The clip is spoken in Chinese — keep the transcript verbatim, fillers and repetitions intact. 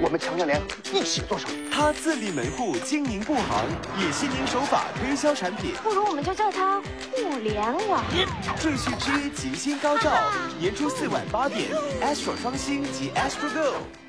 我们强强联合，一起做生意。 他自立门户，经营布行，也心灵手法推销产品。 不如我们就叫它互联网。 赘婿之吉星高照，年初四晚八点 ，Astro 双星及 Astro Go。